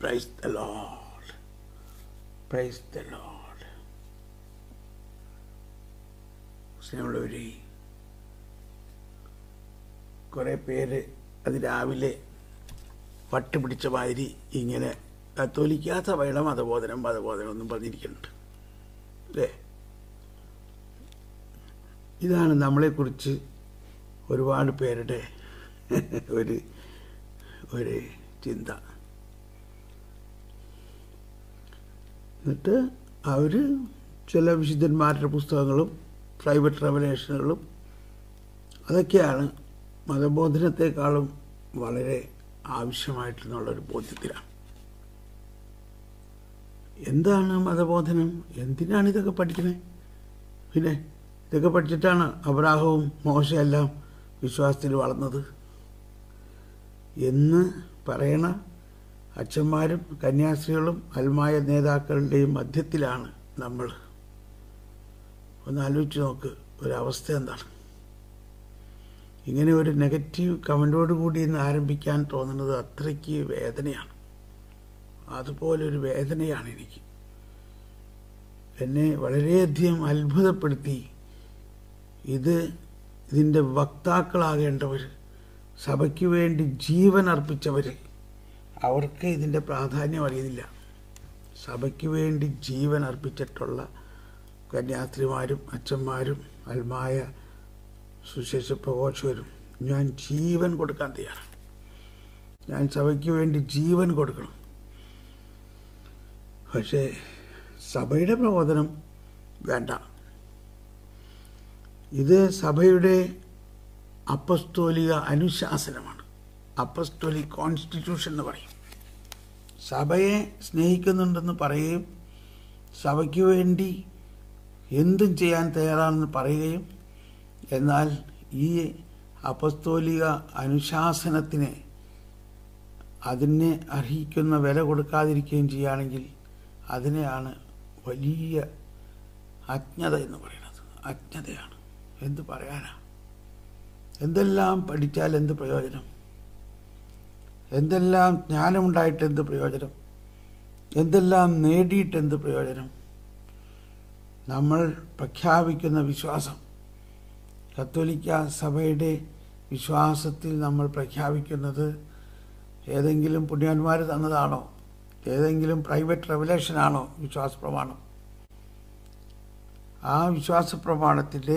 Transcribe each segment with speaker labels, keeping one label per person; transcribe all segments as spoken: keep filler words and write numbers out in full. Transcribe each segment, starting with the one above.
Speaker 1: Price the lord, praise the lord. സ്നേഹമുള്ളവരെ, കുറേ പേര് അത് രാവിലെ പട്ടുപിടിച്ച മാതിരി ഇങ്ങനെ കത്തോലിക്കാ സഭയുടെ മതബോധനം മതബോധനം ഒന്നും പറഞ്ഞിരിക്കുന്നുണ്ട് അല്ലേ? ഇതാണ് നമ്മളെക്കുറിച്ച് ഒരുപാട് പേരുടെ ഒരു ഒരു ചിന്ത. എന്നിട്ട് അവർ ചില വിശുദ്ധന്മാരുടെ പുസ്തകങ്ങളും പ്രൈവറ്റ് റെവലേഷനുകളും അതൊക്കെയാണ് മതബോധനത്തെക്കാളും വളരെ ആവശ്യമായിട്ടുള്ളൊരു ബോധ്യത്തിലാണ്. എന്താണ് മതബോധനം? എന്തിനാണ് ഇതൊക്കെ പഠിക്കണേ? പിന്നെ ഇതൊക്കെ പഠിച്ചിട്ടാണ് അബ്രാഹവും മോശയെല്ലാം വിശ്വാസത്തിൽ വളർന്നത് എന്ന് പറയണ അച്ഛന്മാരും കന്യാസ്ത്രീകളും അൽമായ നേതാക്കളുടെയും മധ്യത്തിലാണ് നമ്മൾ. ഒന്ന് ആലോചിച്ച് നോക്ക്, ഒരവസ്ഥ എന്താണ്. ഇങ്ങനെ ഒരു നെഗറ്റീവ് കമൻറ്റോട് കൂടി ഇന്ന് ആരംഭിക്കാൻ തോന്നുന്നത് അത്രയ്ക്ക് വേദനയാണ്. അതുപോലൊരു വേദനയാണ് എനിക്ക്. എന്നെ വളരെയധികം അത്ഭുതപ്പെടുത്തി. ഇത് ഇതിൻ്റെ വക്താക്കളാകേണ്ടവർ, സഭയ്ക്ക് വേണ്ടി ജീവൻ അർപ്പിച്ചവർ, അവർക്ക് ഇതിൻ്റെ പ്രാധാന്യം അറിയുന്നില്ല. സഭയ്ക്ക് വേണ്ടി ജീവൻ അർപ്പിച്ചിട്ടുള്ള കന്യാസ്ത്രീമാരും അച്ഛന്മാരും അൽമായ സുശേഷ പ്രഘോഷകരും, ഞാൻ ജീവൻ കൊടുക്കാൻ തയ്യാറാണ്, ഞാൻ സഭയ്ക്ക് വേണ്ടി ജീവൻ കൊടുക്കണം. പക്ഷേ സഭയുടെ പ്രബോധനം വേണ്ട. ഇത് സഭയുടെ അപ്പസ്തോലിക അനുശാസനമാണ്, അപ്പസ്തോലിക് കോൺസ്റ്റിറ്റ്യൂഷൻ എന്ന് പറയും. സഭയെ സ്നേഹിക്കുന്നുണ്ടെന്ന് പറയുകയും സഭയ്ക്ക് വേണ്ടി എന്തും ചെയ്യാൻ തയ്യാറാണെന്ന് പറയുകയും, എന്നാൽ ഈ അപ്പസ്തോലിക അനുശാസനത്തിന് അതിനെ അർഹിക്കുന്ന വില കൊടുക്കാതിരിക്കുകയും ചെയ്യുകയാണെങ്കിൽ അതിനെയാണ് വലിയ അജ്ഞത എന്ന് പറയുന്നത്. അജ്ഞതയാണ്. എന്ത് പറയാനാ? എന്തെല്ലാം പഠിച്ചാൽ എന്ത് പ്രയോജനം? എന്തെല്ലാം ജ്ഞാനമുണ്ടായിട്ട് എന്ത് പ്രയോജനം? എന്തെല്ലാം നേടിയിട്ട് എന്ത് പ്രയോജനം? നമ്മൾ പ്രഖ്യാപിക്കുന്ന വിശ്വാസം, കത്തോലിക്ക സഭയുടെ വിശ്വാസത്തിൽ നമ്മൾ പ്രഖ്യാപിക്കുന്നത് ഏതെങ്കിലും പുണ്യവാന്മാർ തന്നതാണോ? ഏതെങ്കിലും പ്രൈവറ്റ് റെവലേഷനാണോ വിശ്വാസ പ്രമാണം? ആ വിശ്വാസ പ്രമാണത്തിൻ്റെ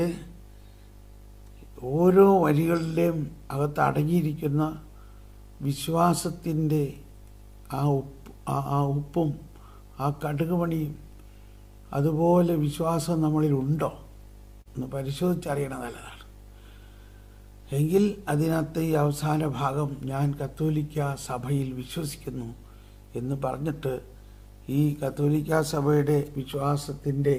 Speaker 1: ഓരോ വരികളിലെയും അകത്ത് അടങ്ങിയിരിക്കുന്ന വിശ്വാസത്തിൻ്റെ ആ ഉപ്പ് ആ ഉപ്പും ആ കടുകുമണിയും അതുപോലെ വിശ്വാസം നമ്മളിലുണ്ടോ എന്ന് പരിശോധിച്ചറിയണത് നല്ലതാണ്. എങ്കിൽ അതിനകത്ത് ഈ അവസാന ഭാഗം, ഞാൻ കത്തോലിക്ക സഭയിൽ വിശ്വസിക്കുന്നു എന്ന് പറഞ്ഞിട്ട് ഈ കത്തോലിക്ക സഭയുടെ വിശ്വാസത്തിൻ്റെ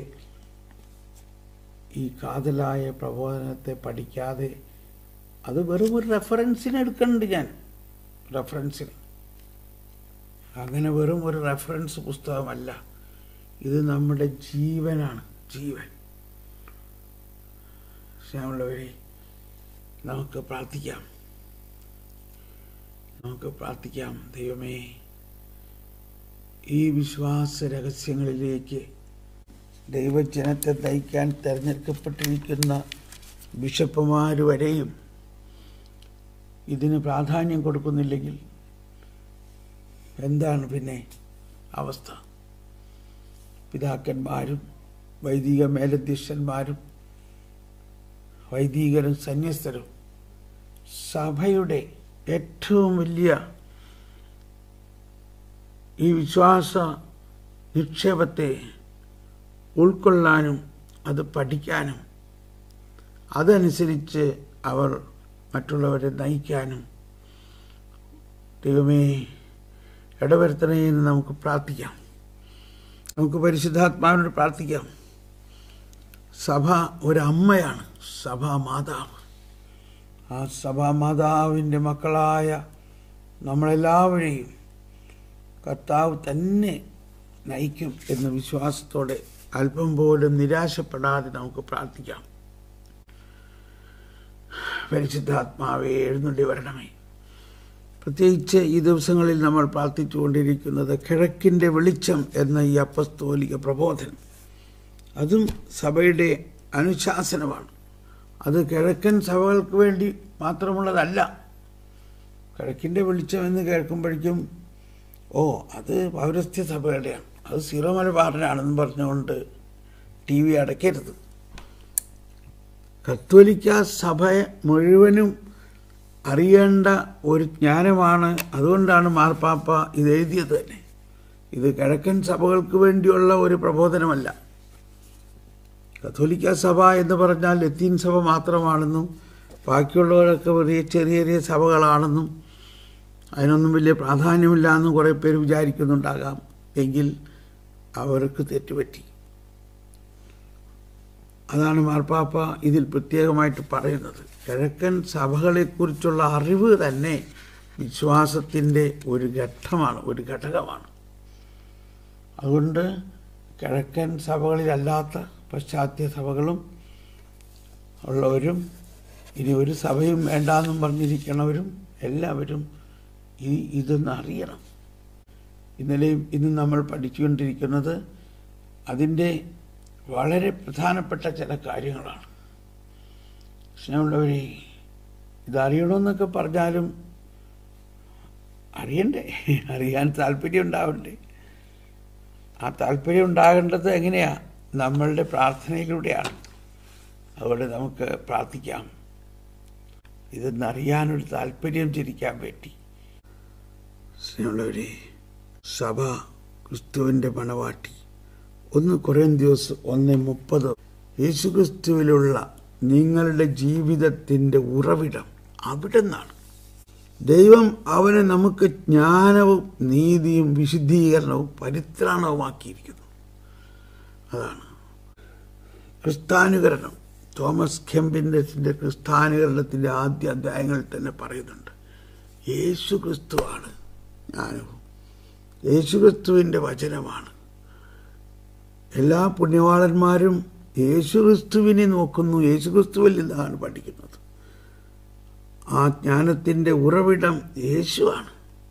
Speaker 1: ഈ കാതലായ പ്രബോധനത്തെ പഠിക്കാതെ, അത് വെറും ഒരു റെഫറൻസിന് എടുക്കുന്നുണ്ട് ഞാൻ, റെഫറൻസിന്. അങ്ങനെ വെറും ഒരു റെഫറൻസ് പുസ്തകമല്ല ഇത്, നമ്മുടെ ജീവനാണ്, ജീവൻ. സ്നേഹമുള്ളവരെ, നമുക്ക് പ്രാർത്ഥിക്കാം, നമുക്ക് പ്രാർത്ഥിക്കാം. ദൈവമേ, ഈ വിശ്വാസ രഹസ്യങ്ങളിലേക്ക് ദൈവജനത്തെ നയിക്കാൻ തിരഞ്ഞെടുക്കപ്പെട്ടിരിക്കുന്ന ബിഷപ്പുമാർ വരെയും ഇതിന് പ്രാധാന്യം കൊടുക്കുന്നില്ലെങ്കിൽ എന്താണ് പിന്നെ അവസ്ഥ? പിതാക്കന്മാരും വൈദിക മേലധ്യക്ഷന്മാരും വൈദികരും സന്യസ്തരും സഭയുടെ ഏറ്റവും വലിയ ഈ വിശ്വാസ നിക്ഷേപത്തെ ഉൾക്കൊള്ളാനും അത് പഠിക്കാനും അതനുസരിച്ച് അവർ മറ്റുള്ളവരെ നയിക്കാനും ദൈവമേ ഇടവരുത്തണേ എന്ന് നമുക്ക് പ്രാർത്ഥിക്കാം. നമുക്ക് പരിശുദ്ധാത്മാവിനോട് പ്രാർത്ഥിക്കാം. സഭ ഒരമ്മയാണ്, സഭാ മാതാവ്. ആ സഭാ മാതാവിൻ്റെ മക്കളായ നമ്മളെല്ലാവരെയും കർത്താവ് തന്നെ നയിക്കും എന്ന വിശ്വാസത്തോടെ അല്പം പോലും നിരാശപ്പെടാതെ നമുക്ക് പ്രാർത്ഥിക്കാം. പരിശുദ്ധാത്മാവേ, എഴുന്നള്ളി വരണമേ. പ്രത്യേകിച്ച് ഈ ദിവസങ്ങളിൽ നമ്മൾ പ്രാർത്ഥിച്ചുകൊണ്ടിരിക്കുന്നത് കിഴക്കിൻ്റെ വെളിച്ചം എന്ന ഈ അപ്പസ്തോലിക പ്രബോധനം. അതും സഭയുടെ അനുശാസനമാണ്. അത് കിഴക്കൻ സഭകൾക്ക് വേണ്ടി മാത്രമുള്ളതല്ല. കിഴക്കിൻ്റെ വെളിച്ചം എന്ന് കേൾക്കുമ്പോഴേക്കും ഓ അത് പൗരസ്ത്യ സഭകളുടെയാണ്, അത് സീറോ മലബാറിനാണെന്ന് പറഞ്ഞുകൊണ്ട് ടി വി അടയ്ക്കരുത്. കത്തോലിക്ക സഭ മുഴുവനും അറിയേണ്ട ഒരു ജ്ഞാനമാണ്. അതുകൊണ്ടാണ് മാർപ്പാപ്പ ഇത് എഴുതിയത് തന്നെ. ഇത് കിഴക്കൻ സഭകൾക്ക് വേണ്ടിയുള്ള ഒരു പ്രബോധനമല്ല. കത്തോലിക്ക സഭ എന്ന് പറഞ്ഞാൽ ലത്തീൻ സഭ മാത്രമാണെന്നും ബാക്കിയുള്ളവരൊക്കെ വലിയ ചെറിയ ചെറിയ സഭകളാണെന്നും അതിനൊന്നും വലിയ പ്രാധാന്യമില്ല എന്നും കുറേ പേര് വിചാരിക്കുന്നുണ്ടാകാം. എങ്കിൽ അവർക്ക് തെറ്റുപറ്റി. അതാണ് മാർപ്പാപ്പ ഇതിൽ പ്രത്യേകമായിട്ട് പറയുന്നത്. കിഴക്കൻ സഭകളെക്കുറിച്ചുള്ള അറിവ് തന്നെ വിശ്വാസത്തിൻ്റെ ഒരു ഘട്ടമാണ്, ഒരു ഘടകമാണ്. അതുകൊണ്ട് കിഴക്കൻ സഭകളിലല്ലാത്ത പാശ്ചാത്യ സഭകളും ഉള്ളവരും ഇനി ഒരു സഭയും വേണ്ടാന്നും പറഞ്ഞിരിക്കണവരും എല്ലാവരും ഈ ഇതൊന്ന് അറിയണം. ഇന്നലെയും ഇന്നും നമ്മൾ പഠിച്ചുകൊണ്ടിരിക്കുന്നത് അതിൻ്റെ വളരെ പ്രധാനപ്പെട്ട ചില കാര്യങ്ങളാണ്. സ്നേഹമുള്ളവരെ, ഇതറിയണമെന്നൊക്കെ പറഞ്ഞാലും അറിയണ്ടേ, അറിയാൻ താല്പര്യം ഉണ്ടാവണ്ടേ? ആ താല്പര്യം ഉണ്ടാകേണ്ടത് എങ്ങനെയാണ്? നമ്മളുടെ പ്രാർത്ഥനയിലൂടെയാണ്. അതുകൊണ്ട് നമുക്ക് പ്രാർത്ഥിക്കാം, ഇതെന്നറിയാനൊരു താല്പര്യം ജനിക്കാൻ വേണ്ടി. സ്നേഹമുള്ളവരെ, സഭ ക്രിസ്തുവിൻ്റെ മണവാട്ടി. ഒന്ന് കൊരിന്ത്യർ ഒന്ന് മുപ്പത്, യേശുക്രിസ്തുവിലുള്ള നിങ്ങളുടെ ജീവിതത്തിൻ്റെ ഉറവിടം അവിടെ നിന്നാണ്. ദൈവം അവനെ നമുക്ക് ജ്ഞാനവും നീതിയും വിശുദ്ധീകരണവും പരിത്രാണവുമാക്കിയിരിക്കുന്നു. അതാണ് ക്രിസ്താനുകരണം. തോമസ് കെമ്പിൻ്റെ ക്രിസ്താനുകരണത്തിൻ്റെ ആദ്യ അധ്യായങ്ങളിൽ തന്നെ പറയുന്നുണ്ട്, യേശു ക്രിസ്തുവാണ് ജ്ഞാനവും, യേശുക്രിസ്തുവിൻ്റെ വചനമാണ്. എല്ലാ പുണ്യവാളന്മാരും യേശുക്രിസ്തുവിനെ നോക്കുന്നു, യേശുക്രിസ്തുവിൽ നിന്നാണ് പഠിക്കുന്നത്. ആ ജ്ഞാനത്തിൻ്റെ ഉറവിടം യേശുവാണ്.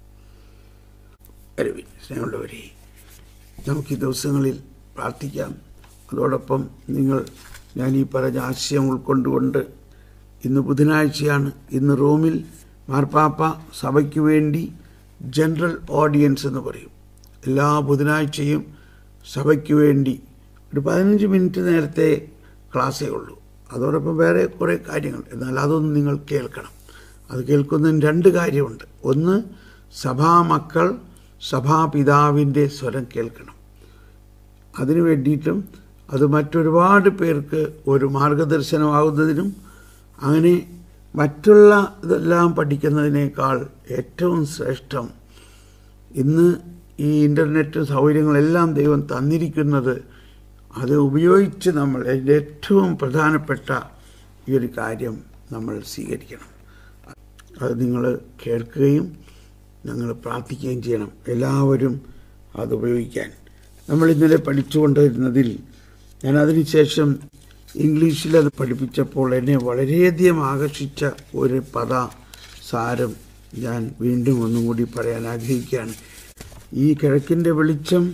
Speaker 1: സ്നേഹമുള്ളവരെ, നമുക്ക് ഈ ദിവസങ്ങളിൽ പ്രാർത്ഥിക്കാം. അതോടൊപ്പം നിങ്ങൾ ഞാൻ ഈ പറഞ്ഞ ആശയം ഉൾക്കൊണ്ടുകൊണ്ട്, ഇന്ന് ബുധനാഴ്ചയാണ്. ഇന്ന് റോമിൽ മാർപ്പാപ്പ സഭയ്ക്ക് വേണ്ടി ജനറൽ ഓഡിയൻസ് എന്ന് പറയും. എല്ലാ ബുധനാഴ്ചയും സഭയ്ക്ക് വേണ്ടി ഒരു പതിനഞ്ച് മിനിറ്റ് നേരത്തെ ക്ലാസ്സേ ഉള്ളൂ. അതോടൊപ്പം വേറെ കുറേ കാര്യങ്ങൾ, എന്നാൽ അതൊന്നും നിങ്ങൾ കേൾക്കണം. അത് കേൾക്കുന്നതിന് രണ്ട് കാര്യമുണ്ട്. ഒന്ന്, സഭാമക്കൾ സഭാപിതാവിൻ്റെ സ്വരം കേൾക്കണം. അതിനു വേണ്ടിയിട്ടും അത് മറ്റൊരുപാട് പേർക്ക് ഒരു മാർഗദർശനമാകുന്നതിനും, അങ്ങനെ മറ്റുള്ള ഇതെല്ലാം പഠിക്കുന്നതിനേക്കാൾ ഏറ്റവും ശ്രേഷ്ഠം ഇന്ന് ഈ ഇൻ്റർനെറ്റ് സൗകര്യങ്ങളെല്ലാം ദൈവം തന്നിരിക്കുന്നത് അത് ഉപയോഗിച്ച് നമ്മൾ അതിൻ്റെ ഏറ്റവും പ്രധാനപ്പെട്ട ഈ ഒരു കാര്യം നമ്മൾ സ്വീകരിക്കണം. അത് നിങ്ങൾ കേൾക്കുകയും ഞങ്ങൾ പ്രാർത്ഥിക്കുകയും ചെയ്യണം. എല്ലാവരും അത് ഉപയോഗിക്കാൻ. നമ്മൾ ഇന്നലെ പഠിച്ചുകൊണ്ടിരുന്നതിൽ ഞാൻ അതിനുശേഷം ഇംഗ്ലീഷിൽ അത് പഠിപ്പിച്ചപ്പോൾ എന്നെ വളരെയധികം ആകർഷിച്ച ഒരു പദ സാരം ഞാൻ വീണ്ടും ഒന്നും കൂടി പറയാൻ ആഗ്രഹിക്കുകയാണ്. ഈ കിഴക്കിൻ്റെ വെളിച്ചം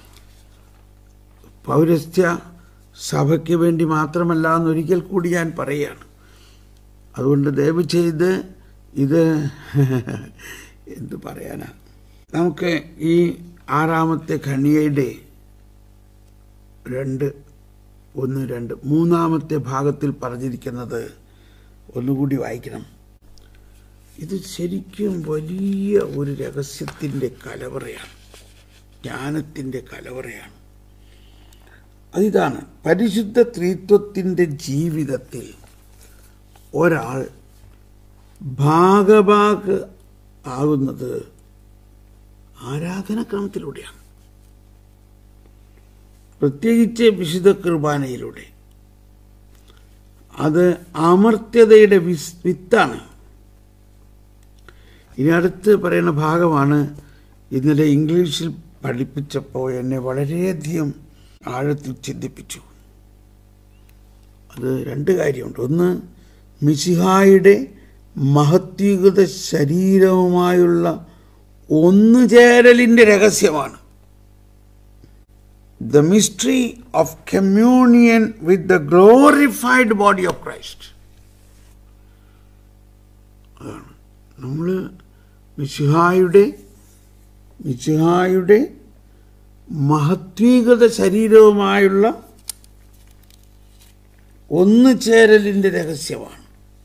Speaker 1: പൗരസ്ത്യ സഭയ്ക്ക് വേണ്ടി മാത്രമല്ല എന്നൊരിക്കൽ കൂടി ഞാൻ പറയുകയാണ്. അതുകൊണ്ട് ദയവ് ചെയ്ത് ഇത് എന്ത് പറയാനാ, നമുക്ക് ഈ ആറാമത്തെ ഖണ്ഡികയുടെ രണ്ട് ഒന്ന് രണ്ട് മൂന്നാമത്തെ ഭാഗത്തിൽ പറഞ്ഞിരിക്കുന്നത് ഒന്നുകൂടി വായിക്കണം. ഇത് ശരിക്കും വലിയ ഒരു രഹസ്യത്തിൻ്റെ കലവറയാണ്, ജ്ഞാനത്തിൻ്റെ കലവറയാണ്. അതിതാണ്, പരിശുദ്ധ ത്രിത്വത്തിൻ്റെ ജീവിതത്തിൽ ഒരാൾ ഭാഗഭാഗ് ആകുന്നത് ആരാധനാക്രമത്തിലൂടെയാണ്, പ്രത്യേകിച്ച് വിശുദ്ധ കുർബാനയിലൂടെ. അത് അമർത്യതയുടെ വിസ് വിത്താണ്. ഇനി അടുത്ത് പറയുന്ന ഭാഗമാണ് ഇന്നലെ ഇംഗ്ലീഷിൽ പഠിപ്പിച്ചപ്പോൾ എന്നെ വളരെയധികം ആഴത്തിൽ ചിന്തിപ്പിച്ചു. അത് രണ്ട് കാര്യമുണ്ട്. ഒന്ന്, മിശിഹായുടെ മഹത്വീകൃത ശരീരവുമായുള്ള ഒന്നുചേരലിൻ്റെ രഹസ്യമാണ്. The mystery of communion with the glorified body of Christ. അതാണ് നമ്മൾ മിശിഹായുടെ മിശിഹായുടെ മഹത്വീകൃത ശരീരവുമായുള്ള ഒന്നുചേരലിൻ്റെ രഹസ്യമാണ്.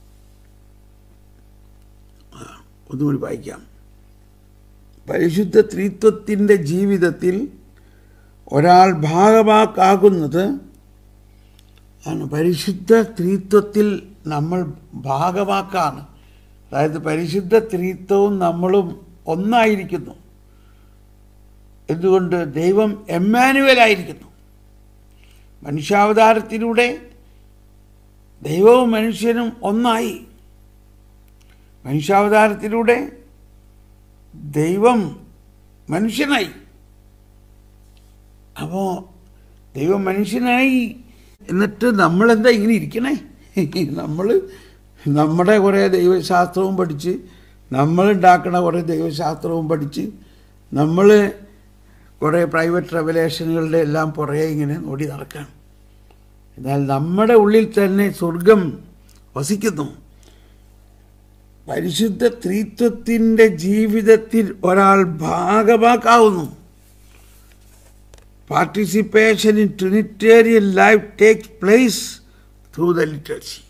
Speaker 1: ഒന്നുകൂടി വായിക്കാം. പരിശുദ്ധ ത്രിത്വത്തിൻ്റെ ജീവിതത്തിൽ ഒരാൾ ഭാഗവാക്കാകുന്നത് ആണ്. പരിശുദ്ധ ത്രിത്വത്തിൽ നമ്മൾ ഭാഗവാക്കാണ്. അതായത് പരിശുദ്ധ ത്രിത്വവും നമ്മളും ഒന്നായിരിക്കുന്നു. എന്തുകൊണ്ട്? ദൈവം എമ്മാനുവേലായിരിക്കുന്നു. മനുഷ്യാവതാരത്തിലൂടെ ദൈവവും മനുഷ്യനും ഒന്നായി. മനുഷ്യാവതാരത്തിലൂടെ ദൈവം മനുഷ്യനായി. അപ്പോൾ ദൈവം മനുഷ്യനായി. എന്നിട്ട് നമ്മളെന്താ ഇങ്ങനെ ഇരിക്കണേ? നമ്മൾ നമ്മുടെ കുറേ ദൈവശാസ്ത്രവും പഠിച്ച്, നമ്മളുണ്ടാക്കണ കുറേ ദൈവശാസ്ത്രവും പഠിച്ച്, നമ്മൾ കുറേ പ്രൈവറ്റ് റെവലേഷനുകളുടെ എല്ലാം പുറകെ ഇങ്ങനെ ഓടി നടക്കണം. എന്നാൽ നമ്മുടെ ഉള്ളിൽ തന്നെ സ്വർഗം വസിക്കുന്നു. പരിശുദ്ധ ത്രിത്വത്തിൻ്റെ ജീവിതത്തിൽ ഒരാൾ ഭാഗവാക്കാവുന്നു. Participation in Trinitarian life takes place through the liturgy.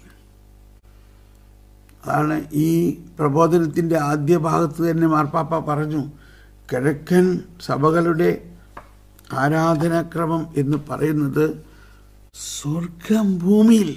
Speaker 1: അതാണ് ഈ പ്രബോധനത്തിൻ്റെ ആദ്യ ഭാഗത്ത് തന്നെ മാർപ്പാപ്പ പറഞ്ഞു, കിഴക്കൻ സഭകളുടെ ആരാധനാക്രമം എന്ന് പറയുന്നത് സ്വർഗം ഭൂമിയിൽ.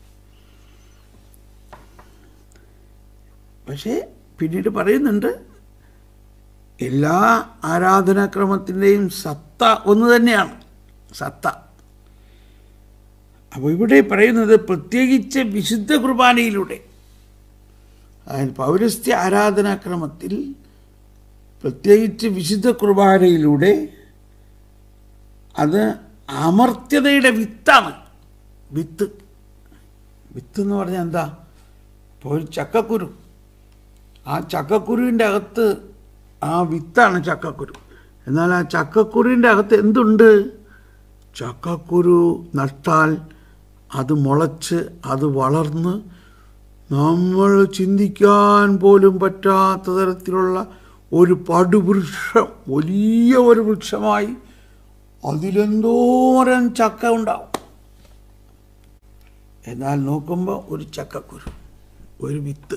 Speaker 1: പക്ഷേ പിന്നീട് പറയുന്നുണ്ട് എല്ലാ ആരാധനാക്രമത്തിൻ്റെയും സത്ത ഒന്ന് തന്നെയാണ്, സത്ത. അപ്പോൾ ഇവിടെ പറയുന്നത് പ്രത്യേകിച്ച് വിശുദ്ധ കുർബാനയിലൂടെ, അതായത് പൗരസ്ത്യ ആരാധനാക്രമത്തിൽ പ്രത്യേകിച്ച് വിശുദ്ധ കുർബാനയിലൂടെ അത് അമർത്യതയുടെ വിത്താണ്. വിത്ത് വിത്ത് എന്ന് പറഞ്ഞാൽ എന്താ? ഇപ്പോൾ ഒരു ചക്കക്കുരു, ആ ചക്കക്കുരുവിൻ്റെ അകത്ത് ആ വിത്താണ് ചക്കക്കുരു. എന്നാൽ ആ ചക്കക്കുരുവിൻ്റെ അകത്ത് എന്തുണ്ട്? ചക്കക്കുരു നട്ടാൽ അത് മുളച്ച് അത് വളർന്ന് നമ്മൾ ചിന്തിക്കാൻ പോലും പറ്റാത്ത തരത്തിലുള്ള ഒരു പടുവൃക്ഷം, വലിയ ഒരു വൃക്ഷമായി അതിലെന്തോരം ചക്ക ഉണ്ടാവും. എന്നാൽ നോക്കുമ്പോൾ ഒരു ചക്കക്കുരു, ഒരു വിത്ത്.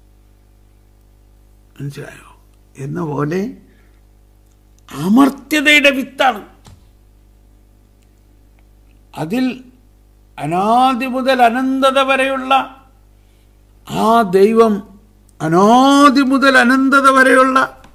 Speaker 1: മനസ്സിലായോ? എന്ന പോലെ അമർത്യതയുടെ വിത്താണ്. അതിൽ അനാദി മുതൽ അനന്തത വരെയുള്ള ആ ദൈവം, അനാദി മുതൽ അനന്തത വരെയുള്ള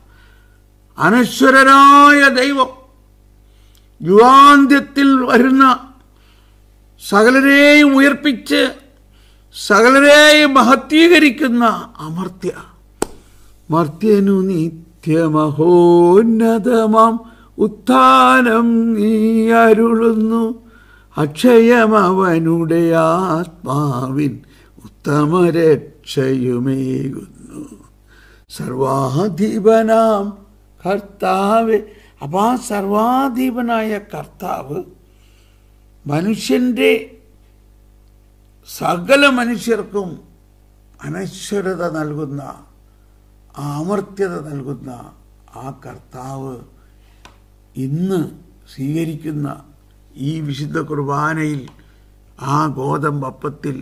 Speaker 1: അനശ്വരനായ ദൈവം, യുഗാന്ത്യത്തിൽ വരുന്ന സകലരെയും ഉയർപ്പിച്ച് സകലരെയും മഹത്വീകരിക്കുന്ന അമർത്യ മർത്യനു നിത്യമഹോന്നതമാം ഉത്ഥാനം നീ അരുളുന്നു. അക്ഷയമവനുടെ ആത്മാവിൻ ഉത്തമരക്ഷയുമേകുന്നു. സർവാധിപനാം കർത്താവ്. അപ്പം ആ സർവാധിപനായ കർത്താവ് മനുഷ്യൻ്റെ സകല മനുഷ്യർക്കും അനശ്വരത നൽകുന്ന, അമർത്യത നൽകുന്ന ആ കർത്താവ് ഇന്ന് സ്വീകരിക്കുന്ന ഈ വിശുദ്ധ കുർബാനയിൽ ആ ഗോതമ്പപ്പത്തിൽ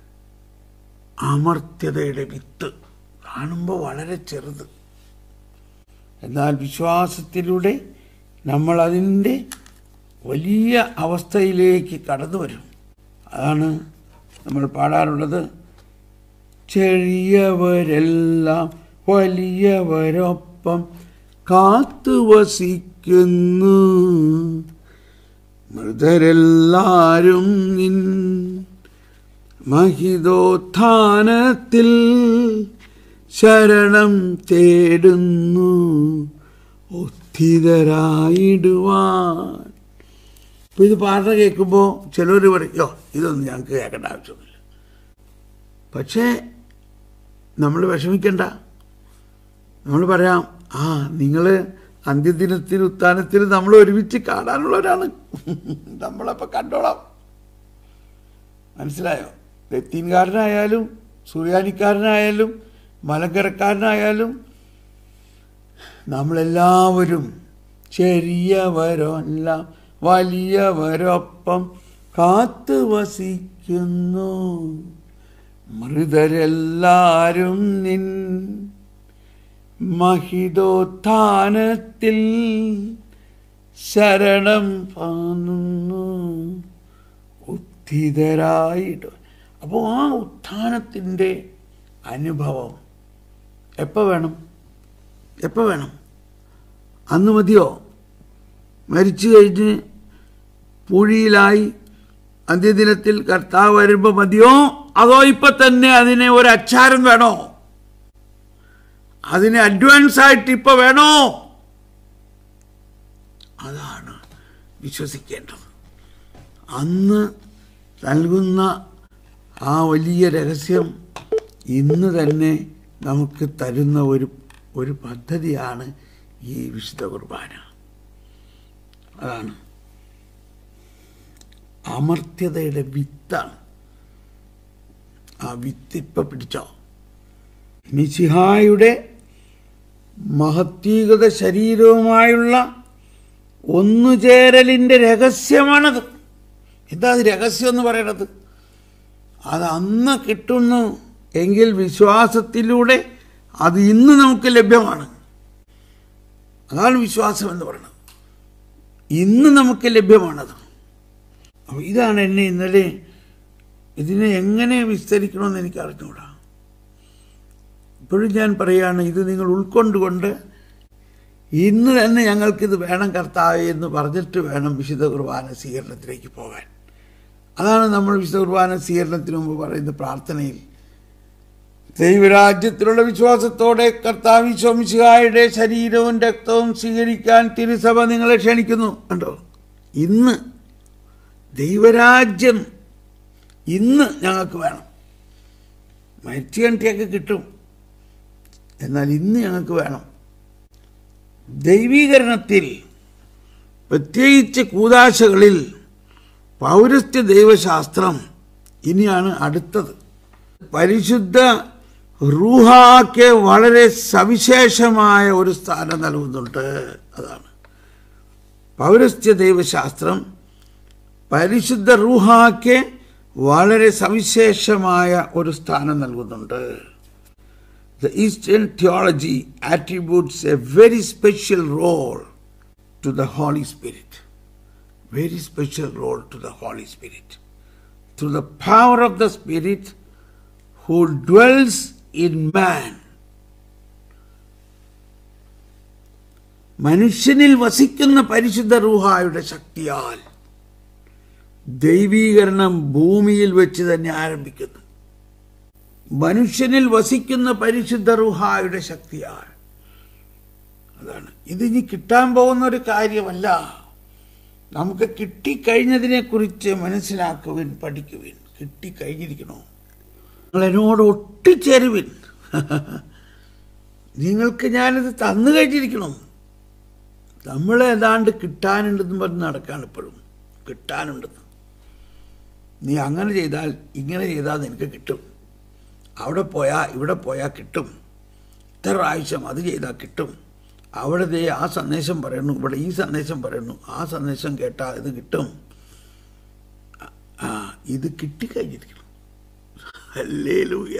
Speaker 1: അമർത്യതയുടെ വിത്ത് കാണുമ്പോൾ വളരെ ചെറുത്. എന്നാൽ വിശ്വാസത്തിലൂടെ നമ്മൾ അതിൻ്റെ വലിയ അവസ്ഥയിലേക്ക് കടന്നു വരും. അതാണ് നമ്മൾ പാടാറുള്ളത്, ചെറിയവരെല്ലാം വലിയവരൊപ്പം കാത്തുവസിക്കുന്നു, മൃതരെല്ലാരും നിൻ മഹിതോത്ഥാനത്തിൽ ശരണം തേടുന്നു ഉദ്ധിതരായിടുവാൻ. അപ്പോൾ ഇത് പാടുന്ന കേൾക്കുമ്പോൾ ചിലർ പറയും, യോ ഇതൊന്നും ഞങ്ങൾക്ക് കേൾക്കേണ്ട ആവശ്യമില്ല. പക്ഷേ നമ്മൾ വിഷമിക്കണ്ട. നമ്മൾ പറയാം, ആ നിങ്ങൾ അന്ത്യദിനത്തിൽ ഉത്ഥാനത്തിൽ നമ്മൾ ഒരുമിച്ച് കാണാനുള്ളവരാണ്, നമ്മളപ്പോൾ കണ്ടോളാം. മനസ്സിലായോ? ലത്തീൻകാരനായാലും സൂര്യാനിക്കാരനായാലും മലങ്കരക്കാരനായാലും നമ്മളെല്ലാവരും ചെറിയവരെല്ലാം വലിയവരൊപ്പം കാത്തു വസിക്കുന്നു. മൃതരെല്ലാരും നിൻ മഹിതോത്ഥാനത്തിൽ ശരണം പാന്നുന്നു ഉത്ഥിതരായിട്ട്. അപ്പോൾ ആ ഉത്ഥാനത്തിൻ്റെ അനുഭവം എപ്പോൾ വേണം? എപ്പോൾ വേണം? അന്ന് മതിയോ? മരിച്ചു കഴിഞ്ഞ് പൂഴിയിലായി അന്ത്യദിനത്തിൽ കർത്താവ് വരുമ്പോൾ മതിയോ? അതോ ഇപ്പം തന്നെ അതിനെ ഒരു അച്ചാരം വേണോ? അതിനെ അഡ്വാൻസ് ആയിട്ട് ഇപ്പം വേണോ? അതാണ് വിശ്വസിക്കേണ്ടത്. അന്ന് നൽകുന്ന ആ വലിയ രഹസ്യം ഇന്ന് തന്നെ നമുക്ക് തരുന്ന ഒരു ഒരു പദ്ധതിയാണ് ഈ വിശുദ്ധ കുർബാന. അതാണ് അമർത്യതയുടെ വിത്താണ്. ആ വിത്ത് ഇപ്പം പിടിച്ചോ. മിശിഹായുടെ മഹത്വീകൃത ശരീരവുമായുള്ള ഒന്നുചേരലിൻ്റെ രഹസ്യമാണത്. എന്താ അത് രഹസ്യം എന്ന് പറയണത്? അത് അന്ന് കിട്ടുന്നു എങ്കിൽ വിശ്വാസത്തിലൂടെ അത് ഇന്ന് നമുക്ക് ലഭ്യമാണ്. അതാണ് വിശ്വാസം എന്ന് പറയുന്നത്. ഇന്ന് നമുക്ക് ലഭ്യമാണത്. അപ്പോൾ ഇതാണ് എന്നെ ഇന്നലെ ഇതിനെ എങ്ങനെ വിസ്തരിക്കണമെന്ന് എനിക്ക് അറിഞ്ഞുകൂടാ. ഇപ്പോഴും ഞാൻ പറയുകയാണ്, ഇത് നിങ്ങൾ ഉൾക്കൊണ്ടുകൊണ്ട് ഇന്ന് തന്നെ ഞങ്ങൾക്കിത് വേണം കർത്താവേ എന്ന് പറഞ്ഞിട്ട് വേണം വിശുദ്ധ കുർബാന സ്വീകരണത്തിലേക്ക് പോകാൻ. അതാണ് നമ്മൾ വിശുദ്ധ കുർബാന സ്വീകരണത്തിന് മുമ്പ് പറയുന്ന പ്രാർത്ഥനയിൽ, ദൈവരാജ്യത്തിലുള്ള വിശ്വാസത്തോടെ കർത്താവ് ഈശോ മിശിഹായുടെ ശരീരവും രക്തവും സ്വീകരിക്കാൻ തിരുസഭ നിങ്ങളെ ക്ഷണിക്കുന്നു. കണ്ടോ, ഇന്ന് ദൈവരാജ്യം ഇന്ന് ഞങ്ങൾക്ക് വേണം. മരിച്ചു കണ്ടിയൊക്കെ കിട്ടും, എന്നാൽ ഇന്ന് ഞങ്ങൾക്ക് വേണം. ദൈവീകരണത്തിൽ പ്രത്യേകിച്ച് കൂദാശകളിൽ പൗരസ്ത്യ ദൈവശാസ്ത്രം ഇനിയാണ് അടുത്തത്. പരിശുദ്ധ റൂഹാക്ക് വളരെ സവിശേഷമായ ഒരു സ്ഥാനം നൽകുന്നുണ്ട്. അതാണ് പൗരസ്ത്യ ദൈവശാസ്ത്രം പരിശുദ്ധ റൂഹാക്ക് വളരെ സവിശേഷമായ ഒരു സ്ഥാനം നൽകുന്നുണ്ട്. The Eastern theology attributes a very special role to the Holy Spirit. Very special role to the Holy Spirit. Through the power of the Spirit who dwells in man. മനുഷ്യനിൽ വസിക്കുന്ന പരിശുദ്ധ റൂഹായുടെ ശക്തിയാൽ ദൈവീകരണം ഭൂമിയിൽ വെച്ച് തന്നെ ആരംഭിക്കുന്നു. മനുഷ്യനിൽ വസിക്കുന്ന പരിശുദ്ധ റൂഹായുടെ ശക്തിയാൽ. അതാണ് ഇതിനി കിട്ടാൻ പോകുന്ന ഒരു കാര്യമല്ല. നമുക്ക് കിട്ടിക്കഴിഞ്ഞതിനെ കുറിച്ച് മനസ്സിലാക്കുവിൻ, പഠിക്കുവിൻ. കിട്ടിക്കഴിഞ്ഞിരിക്കണോ? നിങ്ങൾ എന്നോട് ഒട്ടിച്ചേരുവിൻ. നിങ്ങൾക്ക് ഞാനിത് തന്നു കഴിഞ്ഞിരിക്കണം. നമ്മൾ ഏതാണ്ട് കിട്ടാനുണ്ടെന്ന് പറഞ്ഞ് നടക്കാണ് ഇപ്പോഴും. കിട്ടാനുണ്ടെന്ന്, നീ അങ്ങനെ ചെയ്താൽ ഇങ്ങനെ ചെയ്താൽ നിനക്ക് കിട്ടും, അവിടെ പോയാൽ ഇവിടെ പോയാൽ കിട്ടും, ഇത്ര പ്രാവശ്യം അത് ചെയ്താൽ കിട്ടും, അവിടെ ദേ ആ സന്ദേശം പറയുന്നു, ഇവിടെ ഈ സന്ദേശം പറയുന്നു, ആ സന്ദേശം കേട്ടാൽ ഇത് കിട്ടും. ആ ഇത് കിട്ടിക്കഴിഞ്ഞിരിക്കണം. ഹല്ലേലൂയ.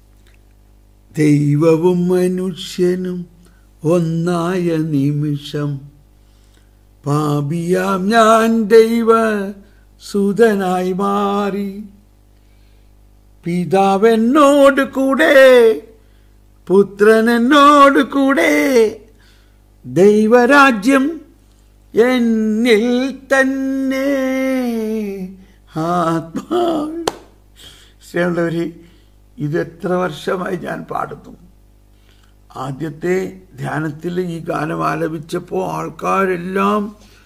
Speaker 1: ദൈവവും മനുഷ്യനും ഒന്നായ നിമിഷം പാപിയാം ഞാൻ ദൈവ സുതനായി മാറി. പിതാവെന്നോട് കൂടെ, പുത്രൻ എന്നോട് കൂടെ, ദൈവരാജ്യം എന്നിൽ തന്നെ. ആത്മാവ് ശ്രീയുള്ളവരെ, ഇത് എത്ര വർഷമായി ഞാൻ പാടുന്നു. ആദ്യത്തെ ധ്യാനത്തിൽ ഈ ഗാനം ആലപിച്ചപ്പോൾ ആൾക്കാരെല്ലാം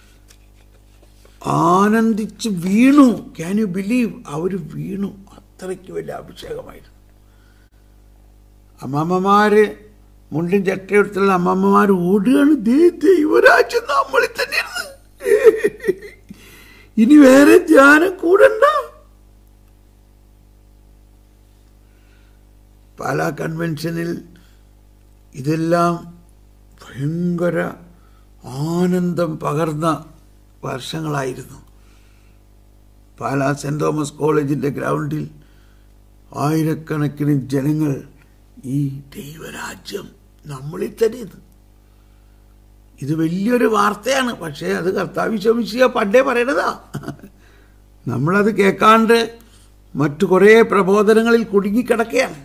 Speaker 1: ആനന്ദിച്ച് വീണു. Can you believe? അവർ വീണു. അത്രയ്ക്ക് വലിയ അഭിഷേകമായിരുന്നു. അമ്മമ്മമാര് മുണ്ടും ചട്ടയെടുത്തുള്ള അമ്മമ്മമാർ ഓടുകയാണ്, ദേ ദൈവരാജ്യം നമ്മളിൽ തന്നെയാണ്, ഇനി വേറെ ധ്യാനം കൂടണ്ട. പാലാ കൺവെൻഷനിൽ ഇതെല്ലാം ഭയങ്കര ആനന്ദം പകർന്ന വർഷങ്ങളായിരുന്നു. പാലാ സെൻറ് തോമസ് കോളേജിൻ്റെ ഗ്രൗണ്ടിൽ ആയിരക്കണക്കിന് ജനങ്ങൾ ഈ ദൈവരാജ്യം നമ്മളിൽ തന്നെ. ഇത് വലിയൊരു വാർത്തയാണ്. പക്ഷേ അത് കർത്താവ് ശമിശിഹ പണ്ടേ പറയണതാ. നമ്മളത് കേൾക്കാണ്ട് മറ്റു കുറേ പ്രബോധനങ്ങളിൽ കുടുങ്ങിക്കിടക്കുകയാണ്.